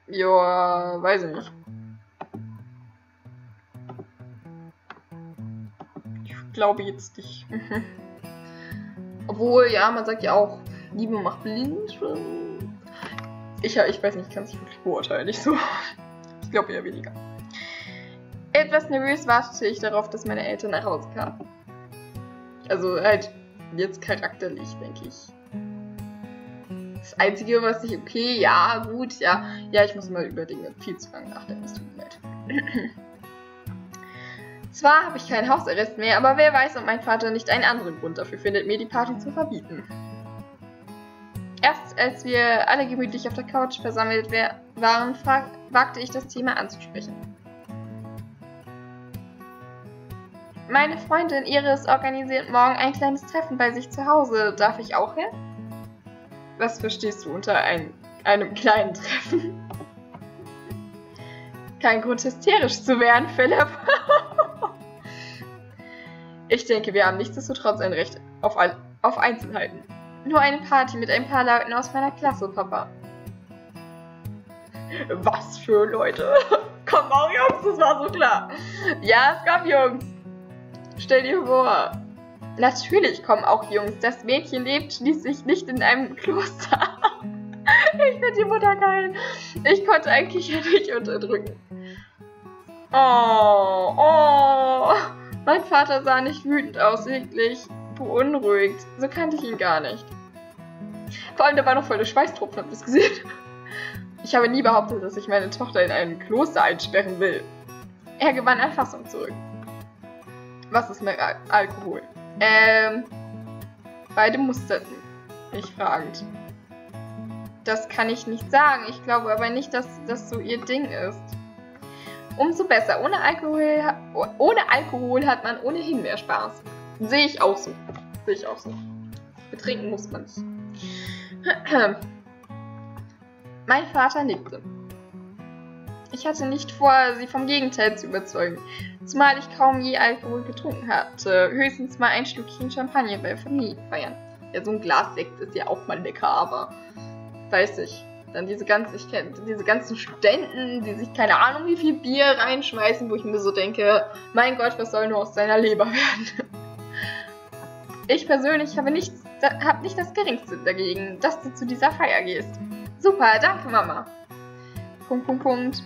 Ja, weiß ich nicht. Ich glaube jetzt nicht. Obwohl, ja, man sagt ja auch, Liebe macht blind. Ich weiß nicht, ich kann es nicht wirklich beurteilen, nicht so. Ich glaube eher weniger. Etwas nervös wartete ich darauf, dass meine Eltern nach Hause kamen. Also halt jetzt charakterlich, denke ich. Das Einzige, was ich, okay, ja, gut, ja, ich muss mal über Dinge viel zu lange nachdenken, es tut mir leid. Zwar habe ich keinen Hausarrest mehr, aber wer weiß, ob mein Vater nicht einen anderen Grund dafür findet, mir die Party zu verbieten. Erst als wir alle gemütlich auf der Couch versammelt waren, wagte ich das Thema anzusprechen. Meine Freundin Iris organisiert morgen ein kleines Treffen bei sich zu Hause. Darf ich auch hin? Was verstehst du unter einem kleinen Treffen? Kein Grund, hysterisch zu werden, Philipp. Ich denke, wir haben nichtsdestotrotz ein Recht auf Einzelheiten. Nur eine Party mit ein paar Leuten aus meiner Klasse, Papa. Was für Leute? Komm auch, Jungs, das war so klar. Ja, es gab Jungs. Stell dir vor. Natürlich kommen auch Jungs. Das Mädchen lebt schließlich nicht in einem Kloster. Ich finde die Mutter geil. Ich konnte ein Kichern nicht unterdrücken. Oh. Mein Vater sah nicht wütend aus, lediglich beunruhigt. So kannte ich ihn gar nicht. Vor allem, da war noch voll der Schweißtropfen, habt ihr das gesehen? Ich habe nie behauptet, dass ich meine Tochter in einem Kloster einsperren will. Er gewann an Fassung zurück. Was ist mit Alkohol? Beide musterten mich fragend. Das kann ich nicht sagen. Ich glaube aber nicht, dass das so ihr Ding ist. Umso besser. Ohne Alkohol hat man ohnehin mehr Spaß. Sehe ich auch so. Betrinken muss man nicht. Mein Vater nickte. Ich hatte nicht vor, sie vom Gegenteil zu überzeugen, zumal ich kaum je Alkohol getrunken hatte, höchstens mal ein Stückchen Champagner bei Familienfeiern. Ja, so ein Glas Sekt ist ja auch mal lecker, aber weiß ich. Dann ich kenne diese ganzen Studenten, die sich keine Ahnung wie viel Bier reinschmeißen, wo ich mir so denke, mein Gott, was soll nur aus seiner Leber werden? Ich persönlich habe nicht das Geringste dagegen, dass du zu dieser Feier gehst. Super, danke Mama. ... Papa? ...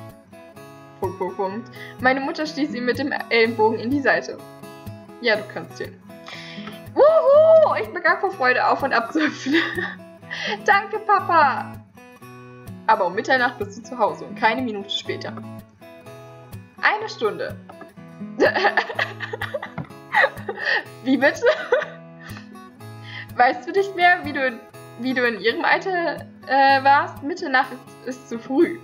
Meine Mutter stieß ihm mit dem Ellenbogen in die Seite. Ja, du kannst hin. Wuhu! Ich begann vor Freude auf und ab zu hüpfen. Danke, Papa! Aber um Mitternacht bist du zu Hause und keine Minute später. 1 Stunde. Wie bitte? Weißt du nicht mehr, wie du in ihrem Alter warst? Mitternacht ist zu früh.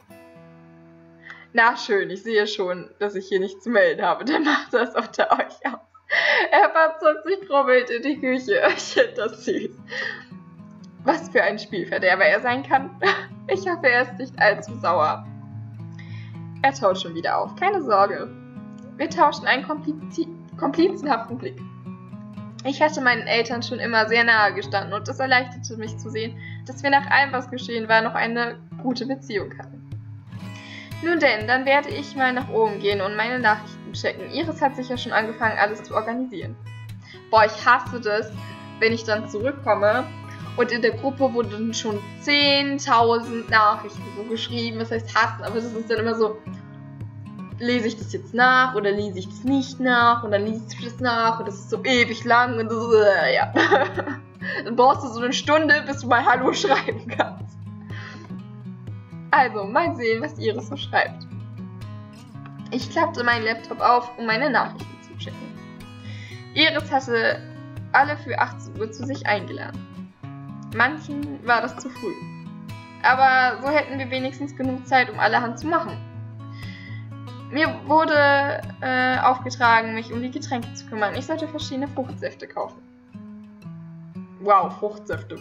Na schön, ich sehe schon, dass ich hier nichts zu melden habe. Dann macht das unter euch aus. Er verzog sich grummelnd in die Küche. Ich finde das süß. Was für ein Spielverderber er sein kann. Ich hoffe, er ist nicht allzu sauer. Er taut schon wieder auf. Keine Sorge. Wir tauschen einen komplizenhaften Blick. Ich hatte meinen Eltern schon immer sehr nahe gestanden und es erleichterte mich zu sehen, dass wir nach allem, was geschehen war, noch eine gute Beziehung hatten. Nun denn, dann werde ich mal nach oben gehen und meine Nachrichten checken. Iris hat sicher schon angefangen, alles zu organisieren. Boah, ich hasse das, wenn ich dann zurückkomme und in der Gruppe wurden schon 10.000 Nachrichten so geschrieben. Das heißt hassen, aber das ist dann immer so, lese ich das jetzt nach oder lese ich das nicht nach und dann liest du das nach und das ist so ewig lang und das, ja. Dann brauchst du so 1 Stunde, bis du mal Hallo schreiben kannst. Also, mal sehen, was Iris so schreibt. Ich klappte meinen Laptop auf, um meine Nachrichten zu checken. Iris hatte alle für 18 Uhr zu sich eingeladen. Manchen war das zu früh. Aber so hätten wir wenigstens genug Zeit, um allerhand zu machen. Mir wurde aufgetragen, mich um die Getränke zu kümmern. Ich sollte verschiedene Fruchtsäfte kaufen. Wow, Fruchtsäfte.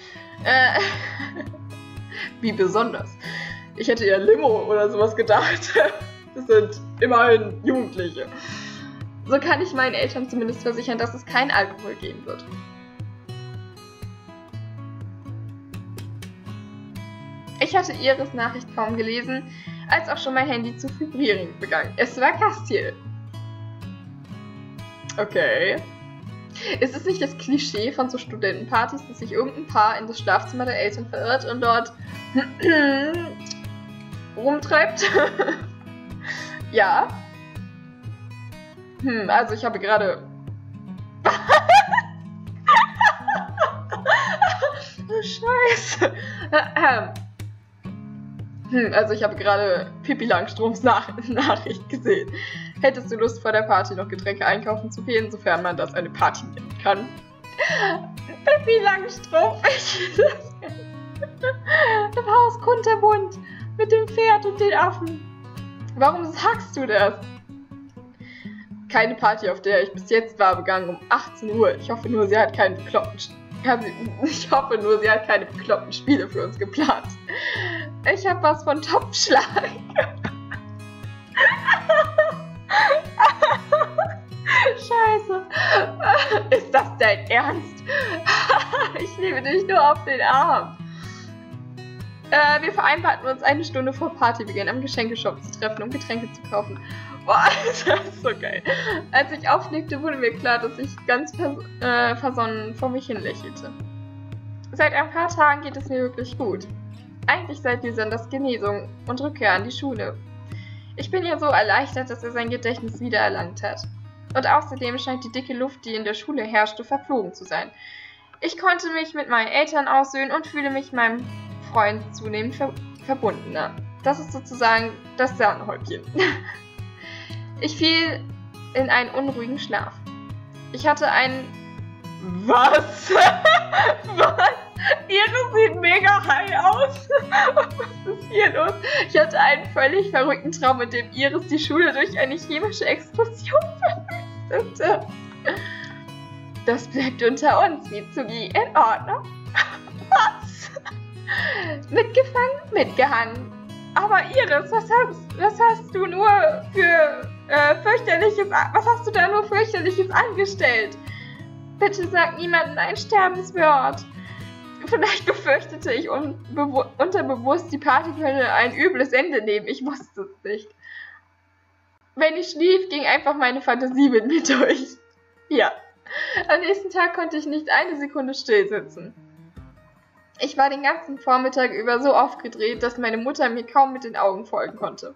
Wie besonders. Ich hätte eher Limo oder sowas gedacht. Das sind immerhin Jugendliche. So kann ich meinen Eltern zumindest versichern, dass es keinen Alkohol geben wird. Ich hatte Iris Nachricht kaum gelesen, als auch schon mein Handy zu vibrieren begann. Es war Castiel. Okay. Ist es nicht das Klischee von so Studentenpartys, dass sich irgendein Paar in das Schlafzimmer der Eltern verirrt und dort rumtreibt? Ja. Also ich habe gerade... Oh, Scheiße. Also ich habe gerade Pippi Langstroms Nachricht gesehen. Hättest du Lust, vor der Party noch Getränke einkaufen zu gehen, sofern man das eine Party nennen kann? Pippi Langstrumpf, im Haus kunterbunt, mit dem Pferd und den Affen. Warum sagst du das? Keine Party, auf der ich bis jetzt war, begann um 18 Uhr. Ich hoffe nur, sie hat keine bekloppten Spiele für uns geplant. Ich hab was von Topfschlag. Scheiße. Ist das dein Ernst? Ich nehme dich nur auf den Arm. Wir vereinbarten uns eine Stunde vor Partybeginn am Geschenkeshop zu treffen, um Getränke zu kaufen. Boah, das ist so geil. Als ich auflegte, wurde mir klar, dass ich ganz versonnen vor mich hin lächelte. Seit ein paar Tagen geht es mir wirklich gut. Eigentlich seit Lysanders Genesung und Rückkehr an die Schule. Ich bin ja so erleichtert, dass er sein Gedächtnis wiedererlangt hat. Und außerdem scheint die dicke Luft, die in der Schule herrschte, verflogen zu sein. Ich konnte mich mit meinen Eltern aussöhnen und fühle mich meinem Freund zunehmend verbundener. Das ist sozusagen das Sahnehäubchen. Ich fiel in einen unruhigen Schlaf. Ich hatte einen... Was? Was? Iris sieht mega high aus. Was ist hier los? Ich hatte einen völlig verrückten Traum, in dem Iris die Schule durch eine chemische Explosion verwüstete. Das bleibt unter uns, Mitsugi. In Ordnung? Was? Mitgefangen? Mitgehangen. Aber Iris, was hast du nur für fürchterliches... Was hast du da nur fürchterliches angestellt? Bitte sag niemandem ein Sterbenswort. Vielleicht befürchtete ich unterbewusst, die Party könnte ein übles Ende nehmen. Ich wusste es nicht. Wenn ich schlief, ging einfach meine Fantasie mit mir durch. Ja. Am nächsten Tag konnte ich nicht eine Sekunde still sitzen. Ich war den ganzen Vormittag über so aufgedreht, dass meine Mutter mir kaum mit den Augen folgen konnte.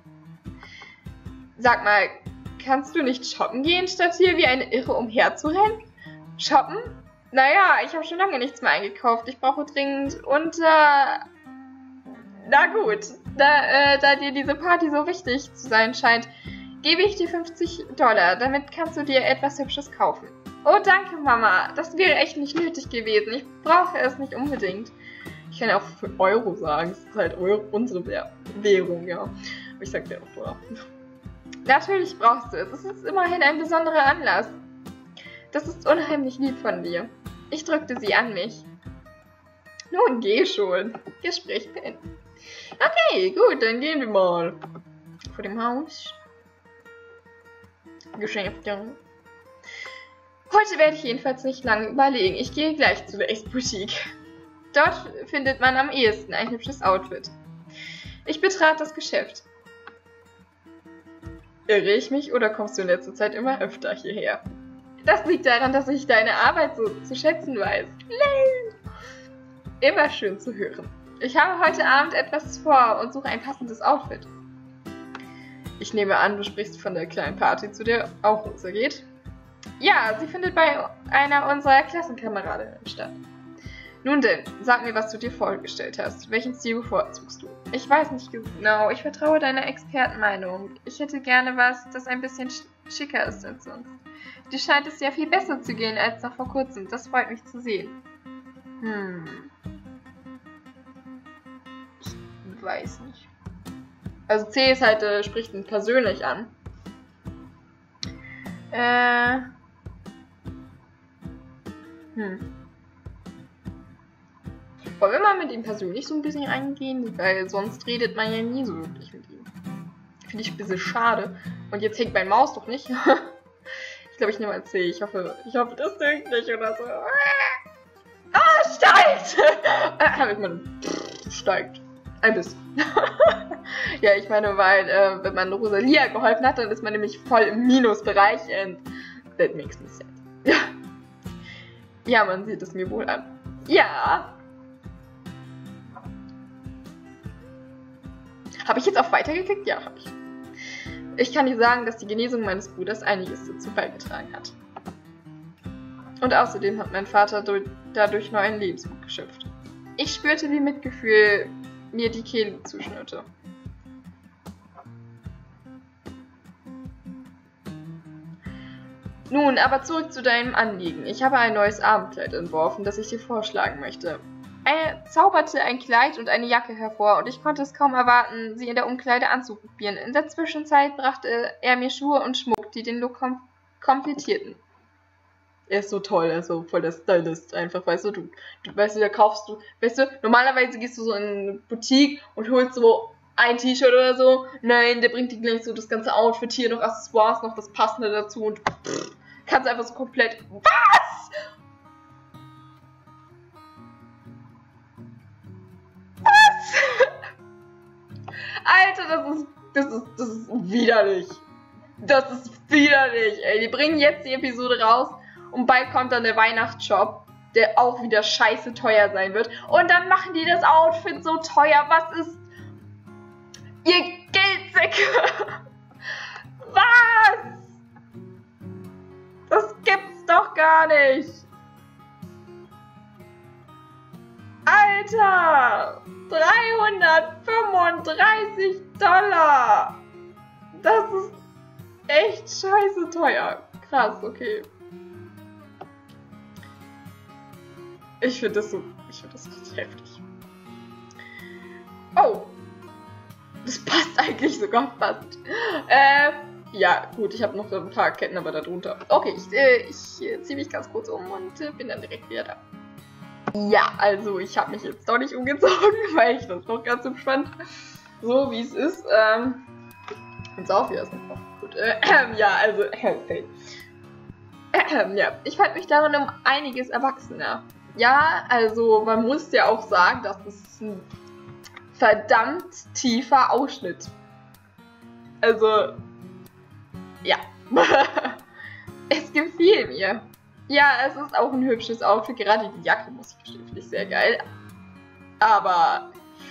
Sag mal, kannst du nicht shoppen gehen, statt hier wie eine Irre umherzurennen? Shoppen? Naja, ich habe schon lange nichts mehr eingekauft. Ich brauche dringend na gut, da dir diese Party so wichtig zu sein scheint, gebe ich dir $50. Damit kannst du dir etwas Hübsches kaufen. Oh, danke, Mama. Das wäre echt nicht nötig gewesen. Ich brauche es nicht unbedingt. Ich kann ja auch für Euro sagen. Es ist halt unsere Währung, ja. Aber ich sag dir auch Dollar. Natürlich brauchst du es. Es ist immerhin ein besonderer Anlass. Das ist unheimlich lieb von dir. Ich drückte sie an mich. Nun, geh schon. Gespräch beenden. Okay, gut, dann gehen wir mal. Vor dem Haus. Geschäfte. Heute werde ich jedenfalls nicht lange überlegen. Ich gehe gleich zu der Ex-Boutique. Dort findet man am ehesten ein hübsches Outfit. Ich betrat das Geschäft. Irre ich mich oder kommst du in letzter Zeit immer öfter hierher? Das liegt daran, dass ich deine Arbeit so zu schätzen weiß. Immer schön zu hören. Ich habe heute Abend etwas vor und suche ein passendes Outfit. Ich nehme an, du sprichst von der kleinen Party, zu der auch Rosa geht. Ja, sie findet bei einer unserer Klassenkameradinnen statt. Nun denn, sag mir, was du dir vorgestellt hast. Welchen Stil bevorzugst du? Ich weiß nicht genau, ich vertraue deiner Expertenmeinung. Ich hätte gerne was, das ein bisschen schicker ist als sonst. Dir scheint es ja viel besser zu gehen als noch vor kurzem. Das freut mich zu sehen. Ich weiß nicht. Also C ist halt, spricht ihn persönlich an. Wollen wir mal mit ihm persönlich so ein bisschen eingehen? Weil sonst redet man ja nie so wirklich mit ihm. Finde ich ein bisschen schade. Und jetzt hängt meine Maus doch nicht. Ich glaube, ich nehme mal C. Ich hoffe, das dünkt nicht oder so. Ah, steigt! Ich meine, steigt. Ein bisschen. Ja, ich meine, weil wenn man Rosalia geholfen hat, dann ist man nämlich voll im Minusbereich and that makes me sad. Ja. Ja, man sieht es mir wohl an. Ja. Habe ich jetzt auf Weiter geklickt? Ja, habe ich. Ich kann dir sagen, dass die Genesung meines Bruders einiges dazu beigetragen hat. Und außerdem hat mein Vater dadurch neuen Lebensmut geschöpft. Ich spürte, wie Mitgefühl mir die Kehle zuschnürte. Nun, aber zurück zu deinem Anliegen. Ich habe ein neues Abendkleid entworfen, das ich dir vorschlagen möchte. Er zauberte ein Kleid und eine Jacke hervor, und ich konnte es kaum erwarten, sie in der Umkleide anzuprobieren. In der Zwischenzeit brachte er mir Schuhe und Schmuck, die den Look komplettierten. Er ist so toll, er ist so voll der Stylist einfach, weißt du, weißt du, da kaufst du, weißt du, normalerweise gehst du so in eine Boutique und holst so ein T-Shirt oder so. Nein, der bringt dir gleich so das ganze Outfit hier, noch Accessoires, noch das Passende dazu und kannst einfach so komplett, was? Alter, das ist widerlich. Das ist widerlich, ey. Die bringen jetzt die Episode raus und bald kommt dann der Weihnachtsshop, der auch wieder scheiße teuer sein wird. Und dann machen die das Outfit so teuer. Was ist ihr Geldsäcke? Was? Das gibt's doch gar nicht. Alter! $335! Das ist echt scheiße teuer. Krass, okay. Ich finde das richtig heftig. Oh! Das passt eigentlich sogar fast. Ja, gut, ich habe noch ein paar Ketten, aber darunter. Okay, ich ziehe mich ganz kurz um und bin dann direkt wieder da. Ja, also ich habe mich jetzt doch nicht umgezogen, weil ich das noch ganz hübsch fand. So wie es ist. Und auf, hier ist noch gut. Ja, also, ja, ich fand mich darin um einiges erwachsener. Ja, also man muss ja auch sagen, dass es ein verdammt tiefer Ausschnitt. Also, ja. Es gefiel mir. Ja, es ist auch ein hübsches Outfit. Gerade die Jacke, muss ich gestehen, finde ich sehr geil. Aber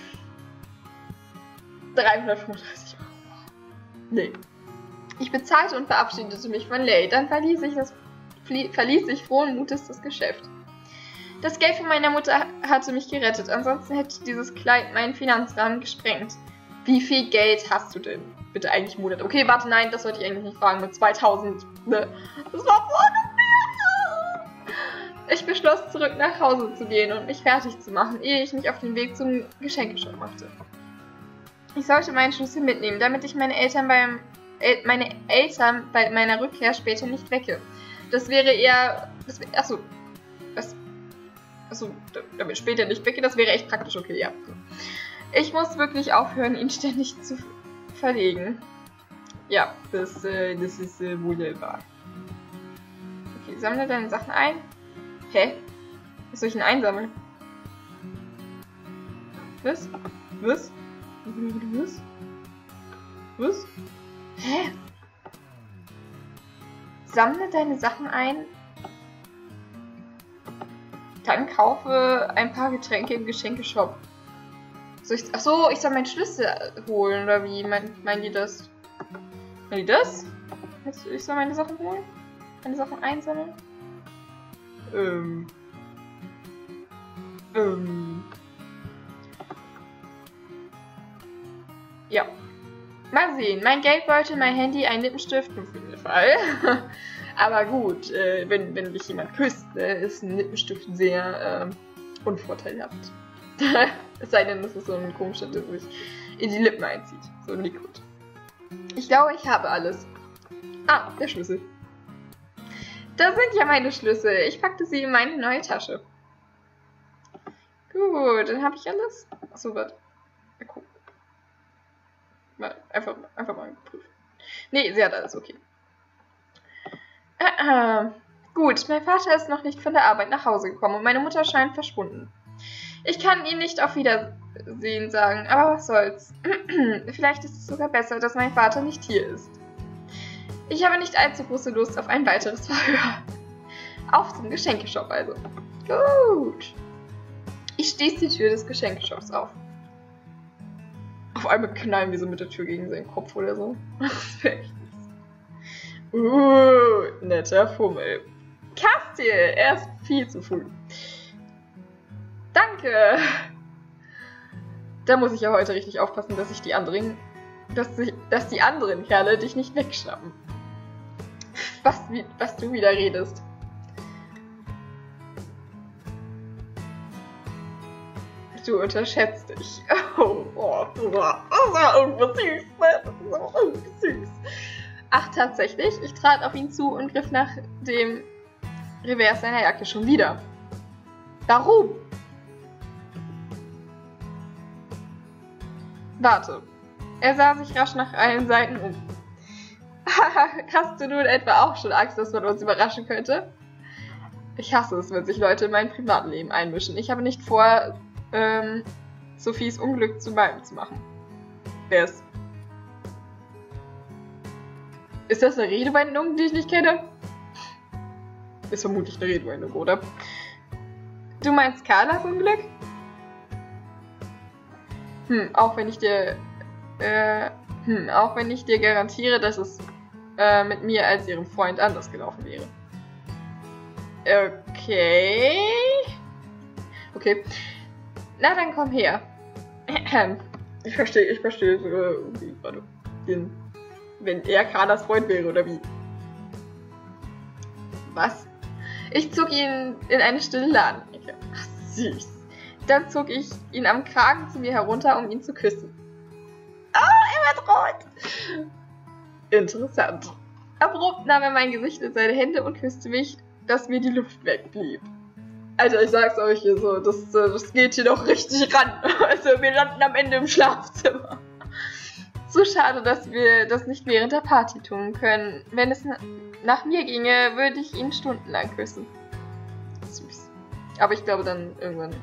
335 €. Nee. Ich bezahlte und verabschiedete mich von Lay. Dann verließ ich frohen Mutes das Geschäft. Das Geld von meiner Mutter hatte mich gerettet. Ansonsten hätte dieses Kleid meinen Finanzrahmen gesprengt. Wie viel Geld hast du denn? Bitte eigentlich im Monat. Okay, warte, nein, das sollte ich eigentlich nicht fragen. Mit 2000. Ne? Das war voll. Ich beschloss, zurück nach Hause zu gehen und mich fertig zu machen, ehe ich mich auf den Weg zum Geschenkeshop machte. Ich sollte meinen Schlüssel mitnehmen, damit ich meine Eltern bei meiner Rückkehr später nicht wecke. Das wäre eher... Achso, damit ich später nicht wecke, das wäre echt praktisch, okay, ja. Ich muss wirklich aufhören, ihn ständig zu verlegen. Ja, das ist wunderbar. Okay, sammle deine Sachen ein. Hä? Was soll ich denn einsammeln? Was? Was? Was? Was? Hä? Sammle deine Sachen ein. Dann kaufe ein paar Getränke im Geschenkeshop. Achso, ich soll meinen Schlüssel holen, oder wie? Meinen die das? Meinen die das? Ich soll meine Sachen holen? Meine Sachen einsammeln? Ja. Mal sehen. Mein Geldbeutel, mein Handy, ein Lippenstift, nur für den Fall. Aber gut, wenn dich jemand küsst, ist ein Lippenstift sehr unvorteilhaft. Es sei denn, das ist so ein komischer, der sich in die Lippen einzieht. So ein Liquid. Ich glaube, ich habe alles. Ah, der Schlüssel. Da sind ja meine Schlüssel. Ich packte sie in meine neue Tasche. Gut, dann habe ich alles. Achso, warte. Mal gucken. Einfach mal prüfen. Nee, sie hat alles, okay. Gut, mein Vater ist noch nicht von der Arbeit nach Hause gekommen und meine Mutter scheint verschwunden. Ich kann ihn nicht auf sie ihn sagen, aber was soll's. Vielleicht ist es sogar besser, dass mein Vater nicht hier ist. Ich habe nicht allzu große Lust auf ein weiteres Verhör. Auf zum Geschenkeshop also. Gut. Ich stieß die Tür des Geschenkeshops auf. Auf einmal knallen wir so mit der Tür gegen seinen Kopf oder so. Das wäre echt nichts. Netter Fummel. Castiel, er ist viel zu früh. Danke. Da muss ich ja heute richtig aufpassen, dass die anderen Kerle dich nicht wegschnappen. Was du wieder redest. Du unterschätzt dich. Das war irgendwie süß. Ach, tatsächlich? Ich trat auf ihn zu und griff nach dem Revers seiner Jacke schon wieder. Warum? Warte. Er sah sich rasch nach allen Seiten um. Hast du nun etwa auch schon Angst, dass man uns überraschen könnte? Ich hasse es, wenn sich Leute in mein Privatleben einmischen. Ich habe nicht vor, Sophies Unglück zu meinem zu machen. Wer ist? Ist das eine Redewendung, die ich nicht kenne? Ist vermutlich eine Redewendung, oder? Du meinst Carlas Unglück? Auch wenn ich dir garantiere, dass es mit mir als ihrem Freund anders gelaufen wäre. Okay. Na, dann komm her. Ich verstehe irgendwie gerade, wenn er Carlas Freund wäre, oder wie? Was? Ich zog ihn in eine stille Ladenecke. Ach, süß. Dann zog ich ihn am Kragen zu mir herunter, um ihn zu küssen. Oh, er wird rot! Interessant. Abrupt nahm er mein Gesicht in seine Hände und küsste mich, dass mir die Luft wegblieb. Alter, ich sag's euch hier so, das geht hier doch richtig ran. Also wir landen am Ende im Schlafzimmer. So schade, dass wir das nicht während der Party tun können. Wenn es nach mir ginge, würde ich ihn stundenlang küssen. Süß. Aber ich glaube dann irgendwann...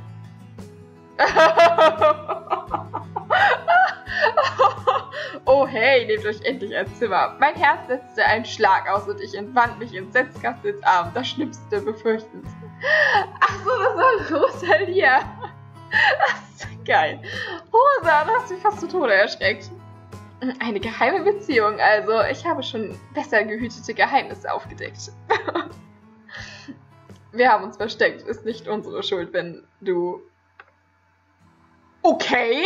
Oh hey, nehmt euch endlich ein Zimmer. Mein Herz setzte einen Schlag aus und ich entwand mich entsetzt Castils Arm. Das Schlimmste befürchtend. Ach so, das war Rosalia. Das ist geil. Rosa, du hast mich fast zu Tode erschreckt. Eine geheime Beziehung, also. Ich habe schon besser gehütete Geheimnisse aufgedeckt. Wir haben uns versteckt. Ist nicht unsere Schuld, wenn du... Okay.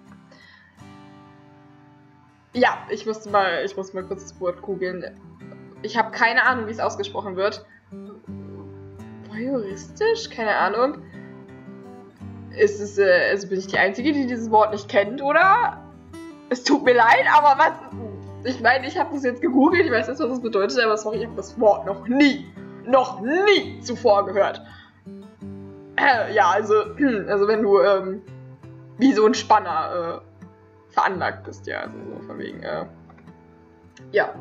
Ja, ich muss mal kurz das Wort googeln. Ich habe keine Ahnung, wie es ausgesprochen wird. Voyeuristisch? Keine Ahnung. Ist es, also bin ich die Einzige, die dieses Wort nicht kennt, oder? Es tut mir leid, aber was... Ich meine, ich habe das jetzt gegoogelt, ich weiß jetzt, was das bedeutet, aber sorry, ich habe das Wort noch nie zuvor gehört. Ja, also wenn du, wie so ein Spanner, veranlagt bist, ja, also so von wegen, ja.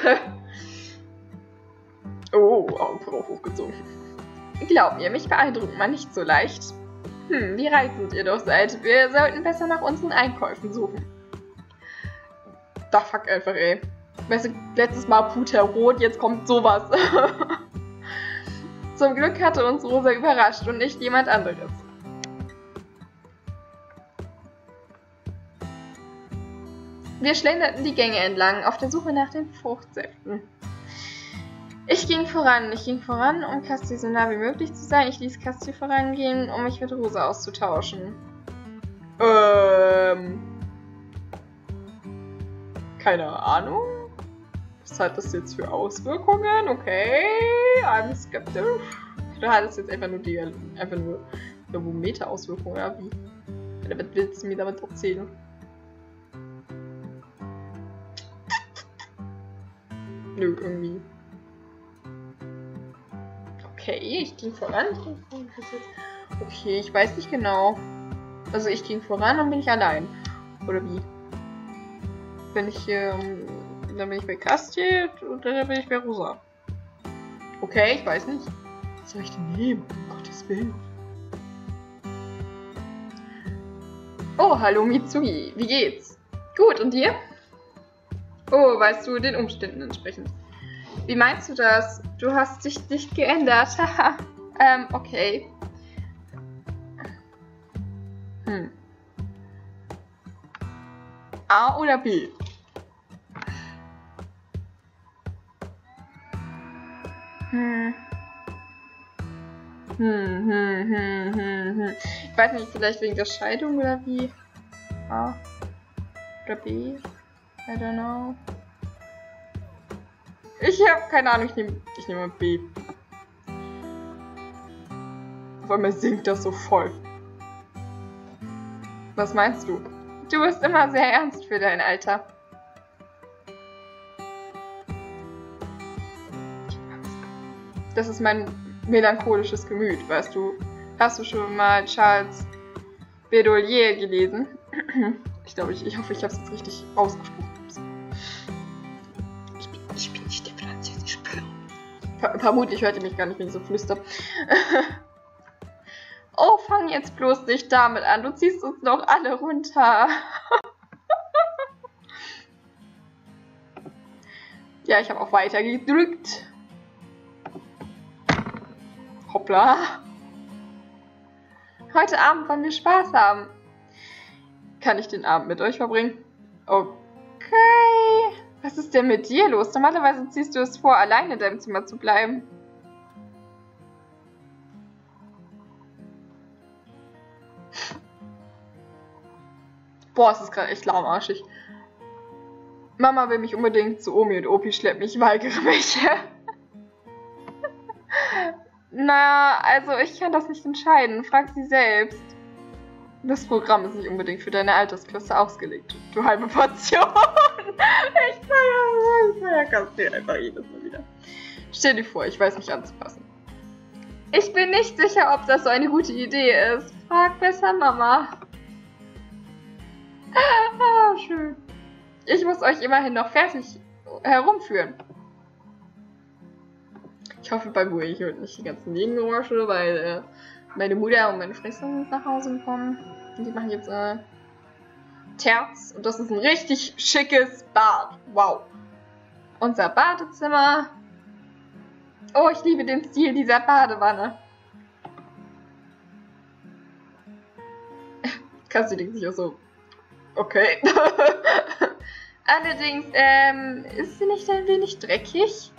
Oh, Augenbrauen hochgezogen. Glaub mir, mich beeindruckt man nicht so leicht. Wie reizend ihr doch seid. Wir sollten besser nach unseren Einkäufen suchen. Da fuck einfach, ey. Weißt du, letztes Mal puterrot, jetzt kommt sowas. Zum Glück hatte uns Rosa überrascht und nicht jemand anderes. Wir schlenderten die Gänge entlang, auf der Suche nach den Fruchtsäften. Ich ging voran, um Castil so nah wie möglich zu sein. Ich ließ Castil vorangehen, um mich mit Rosa auszutauschen. Keine Ahnung. Was hat das jetzt für Auswirkungen? Okay, I'm skeptisch. Oder hat es jetzt einfach nur Meta-Auswirkungen, oder wie? Oder was willst du mir damit erzählen? Nö, irgendwie. Okay, ich ging voran. Okay, ich weiß nicht genau. Also ich ging voran und bin ich allein. Oder wie? Bin ich dann bin ich bei Castil und dann bin ich bei Rosa. Okay, ich weiß nicht. Was soll ich denn nehmen? Um Gottes Willen. Oh, hallo Mitsuhi. Wie geht's? Gut, und dir? Oh, weißt du, den Umständen entsprechend. Wie meinst du das? Du hast dich nicht geändert. Haha. Okay. A oder B? Ich weiß nicht, vielleicht wegen der Scheidung oder wie? A oder B? I don't know. Ich habe keine Ahnung, ich nehme B. Auf einmal singt das so voll. Was meinst du? Du bist immer sehr ernst für dein Alter. Das ist mein melancholisches Gemüt, weißt du. Hast du schon mal Charles Baudelaire gelesen? Ich hoffe, ich habe es jetzt richtig ausgesprochen. Ich bin nicht der französische Blau. Vermutlich hört ihr mich gar nicht, wenn ich so flüster. Oh, fang jetzt bloß nicht damit an. Du ziehst uns noch alle runter. Ja, ich habe auch weiter gedrückt. Hoppla. Heute Abend wollen wir Spaß haben. Kann ich den Abend mit euch verbringen? Okay. Was ist denn mit dir los? Normalerweise ziehst du es vor, alleine in deinem Zimmer zu bleiben. Boah, es ist gerade echt lahmarschig. Mama will mich unbedingt zu Omi und Opi schleppen. Ich weigere mich. Naja, also ich kann das nicht entscheiden. Frag sie selbst. Das Programm ist nicht unbedingt für deine Altersklasse ausgelegt. Du halbe Portion. Ich kassiere einfach jedes Mal wieder. Stell dir vor, ich weiß mich anzupassen. Ich bin nicht sicher, ob das so eine gute Idee ist. Frag besser Mama. Ah, schön. Ich muss euch immerhin noch fertig herumführen. Ich hoffe, bei mir hört nicht die ganzen Nebengeräusche, weil meine Mutter und meine Schwester sind nach Hause gekommen. Und die machen jetzt Terz. Und das ist ein richtig schickes Bad. Wow. Unser Badezimmer. Oh, ich liebe den Stil dieser Badewanne. Kannst du denken sich auch so. Okay. Allerdings, ist sie nicht ein wenig dreckig?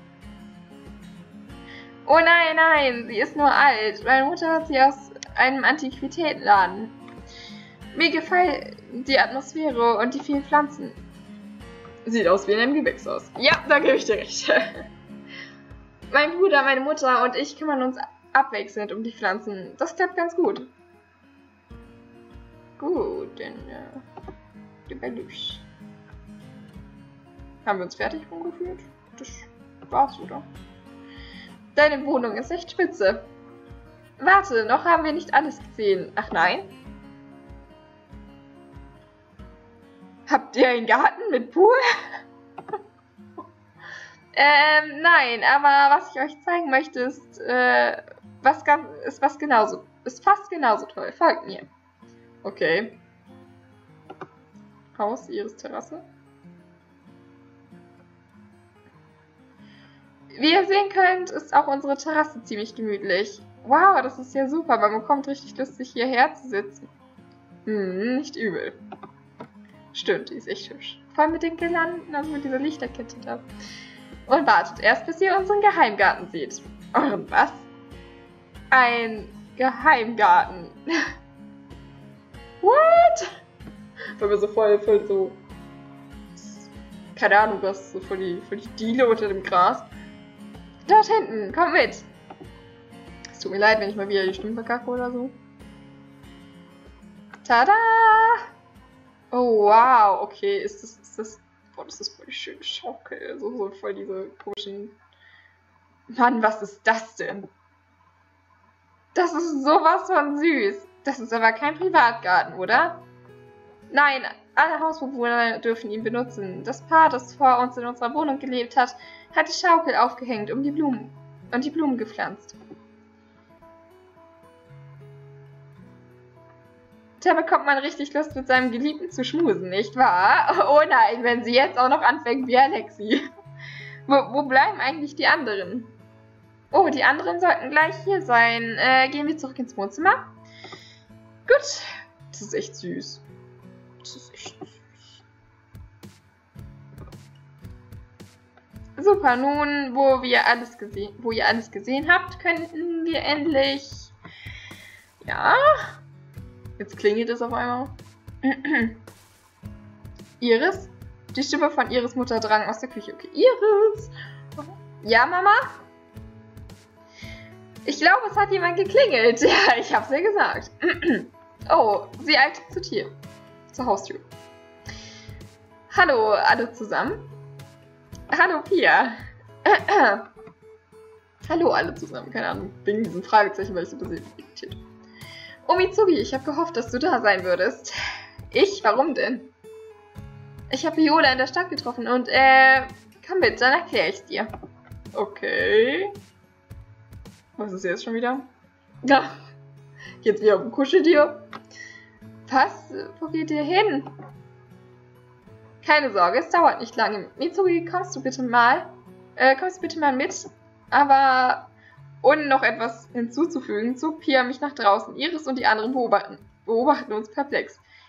Oh nein, nein, sie ist nur alt. Meine Mutter hat sie aus einem Antiquitätenladen. Mir gefällt die Atmosphäre und die vielen Pflanzen. Sieht aus wie in einem Gewächshaus. Ja, da gebe ich dir recht. Mein Bruder, meine Mutter und ich kümmern uns abwechselnd um die Pflanzen. Das klappt ganz gut. Gut, dann los. Haben wir uns fertig rumgeführt? Das war's, oder? Deine Wohnung ist echt spitze. Warte, noch haben wir nicht alles gesehen. Ach nein? Habt ihr einen Garten mit Pool? Nein, aber was ich euch zeigen möchte, ist fast genauso toll. Folgt mir. Okay. Haus, Iris Terrasse. Wie ihr sehen könnt, ist auch unsere Terrasse ziemlich gemütlich. Wow, das ist ja super. Man bekommt richtig Lust, sich hierher zu sitzen. Nicht übel. Stimmt, die ist echt hübsch. Vor allem mit den Girlanden, also mit dieser Lichterkette da. Und wartet erst, bis ihr unseren Geheimgarten seht. Euren was? Ein Geheimgarten. What? Weil wir so voll so... Keine Ahnung was, so voll die Diele unter dem Gras. Dort hinten, komm mit. Es tut mir leid, wenn ich mal wieder die Stimme verkacke oder so. Tada! Oh wow, okay, ist das... Boah, das ist voll die schöne Schaukel. So voll diese komischen... Mann, was ist das denn? Das ist sowas von süß. Das ist aber kein Privatgarten, oder? Nein, alle Hausbewohner dürfen ihn benutzen. Das Paar, das vor uns in unserer Wohnung gelebt hat, hat die Schaukel aufgehängt und die Blumen gepflanzt. Da bekommt man richtig Lust, mit seinem Geliebten zu schmusen, nicht wahr? Oh nein, wenn sie jetzt auch noch anfängt wie Alexi. Wo bleiben eigentlich die anderen? Oh, die anderen sollten gleich hier sein. Gehen wir zurück ins Wohnzimmer? Gut. Das ist echt süß. Das ist echt süß. Super, nun, wo ihr alles gesehen habt, könnten wir endlich... Ja... Jetzt klingelt es auf einmal. Iris? Die Stimme von Iris Mutter drang aus der Küche. Okay, Iris! Ja, Mama? Ich glaube, es hat jemand geklingelt. Ja, ich hab's ja gesagt. Oh, sie eilte zur Haustür. Hallo, alle zusammen. Hallo, Pia. Hallo, alle zusammen. Keine Ahnung, wegen diesem Fragezeichen, weil ich so ein bisschen irritiert. Oh, Mitsugi, ich habe gehofft, dass du da sein würdest. Ich? Warum denn? Ich habe Viola in der Stadt getroffen und, komm mit, dann erkläre ich dir. Okay. Was ist jetzt schon wieder? Ja. Jetzt wieder auf dem Kuscheltier. Was? Wo geht ihr hin? Keine Sorge, es dauert nicht lange. Mitsugi, kommst du bitte mal mit? Aber... Ohne noch etwas hinzuzufügen, zog Pia mich nach draußen. Iris und die anderen beobachten uns perplex.